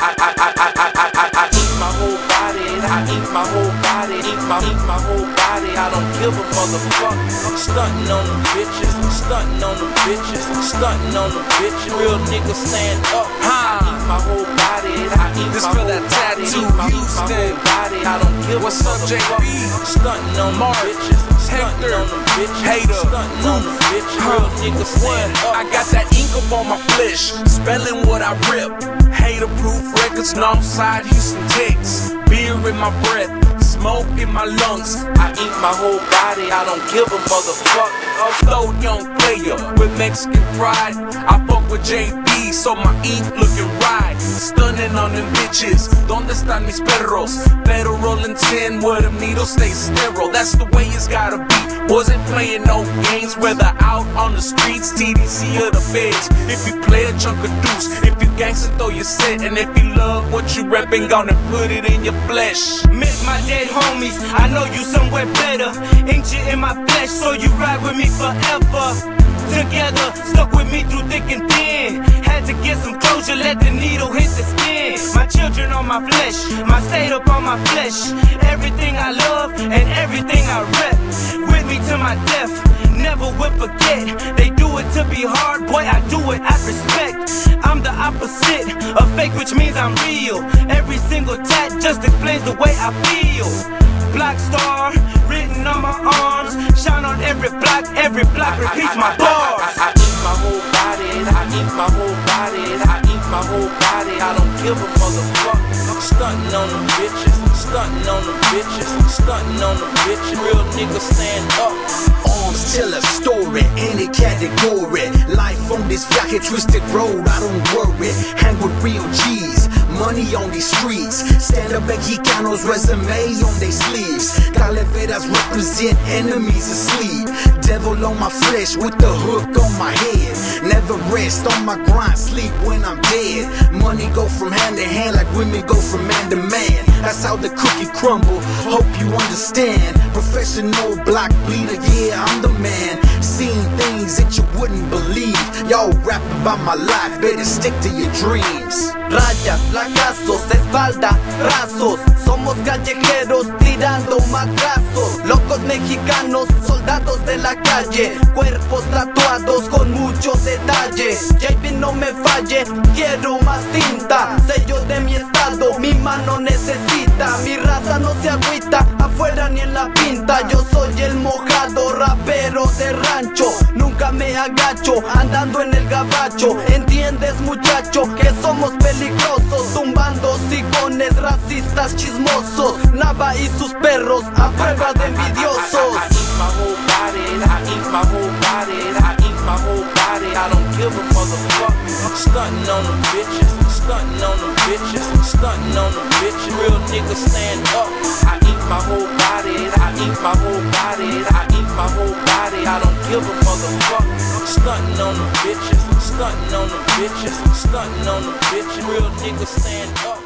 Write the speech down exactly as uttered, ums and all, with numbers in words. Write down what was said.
I, I, I, I, I, I, I eat my whole body, I eat my whole body, eat my, eat my whole body. I don't give a motherfucker. I'm stunting on them bitches, I'm stunting on them bitches, I'm stunting on them bitches. Real niggas stand up. I eat my whole body, I eat this my for whole that body, tattoo eat my, eat my Houston. whole body. I don't give What's a up, J motherfucker. B? I'm stunting on them bitches, I'm stunting on them bitches, Hater, stunting on them bitches. Real niggas stand up. I got that ink up on my flesh, spelling what I rip. Hater-proof records, Northside Houston Texas. Beer in my breath, smoke in my lungs. I eat my whole body, I don't give a motherfucker. Although young player with Mexican pride, I fuck with J B, so my ink looking right. Stunning on them bitches, donde están mis perros? Better rolling ten where them needles stay sterile. That's the way it's gotta be. Wasn't playing no games, whether out on the streets, T D C or the feds. If you play a chunk of deuce, if you gangsta, throw your set. And if you love what you reppin', gonna put it in your flesh. Miss my dead homies, I know you somewhere better. Ancient in my flesh, so you ride with me forever. Together, stuck with me through thick and thin. Had to get some closure, let the needle hit the skin. My children on my flesh, my state up on my flesh. Everything I love and everything I rep. With me to my death, never will forget. They do it to be hard, boy, I do it out respect. I'm the opposite of fake, which means I'm real. Every single tat just explains the way I feel. Black star, written on my arms. Shine on every block, every block repeats my bars. I, I, I, I eat my whole body, I eat my whole body, I eat my whole body. I don't give a motherfucker. I'm stunting on them bitches, I'm stunting on them bitches, I'm stunting on them bitches. Real niggas stand up. Arms tell a story, any category. Life on this jacket twisted road, I don't worry. Hang with real G's, money on these streets. Stand up Mexicanos, resume on their sleeves. Calaveras represent enemies asleep. Devil on my flesh with the hook on my head. Never rest on my grind, sleep when I'm dead. Money go from hand to hand like women go from man to man. That's how the cookie crumble, hope you understand. Professional block bleeder, yeah, I'm the man. Seeing things that you wouldn't believe. Y'all rap about my life, better stick to your dreams. Rayas, lacazos, espalda, rasos. Somos callejeros tirando macrazos. Locos mexicanos, soldados de la calle. Cuerpos tatuados con mucho detalle. J B no me falle, quiero más tinta. Sello de mi estado, mi mano necesita. Mi raza no se agüita, afuera ni en la pinta. Yo soy el mojado, rapero de rancho. Nunca me agacho, andando en el gabacho. ¿Entiendes, muchacho? Que somos peligrosos, tumbando sigones, racistas, chismosos. Nava y sus perros a prueba de envidiosos. I, I, I, I eat my whole body, I eat my whole body, I eat my whole body. I don't give a motherfucker. I'm stunting on them bitches, I'm stunting on them bitches, I'm stunting on them bitches. Real niggas stand up. I eat my whole body, I eat my whole body, I eat my whole body. I don't give a motherfucker. I'm stunting on them bitches, I'm stunting on them bitches, I'm stunting on them bitches. Real niggas stand up.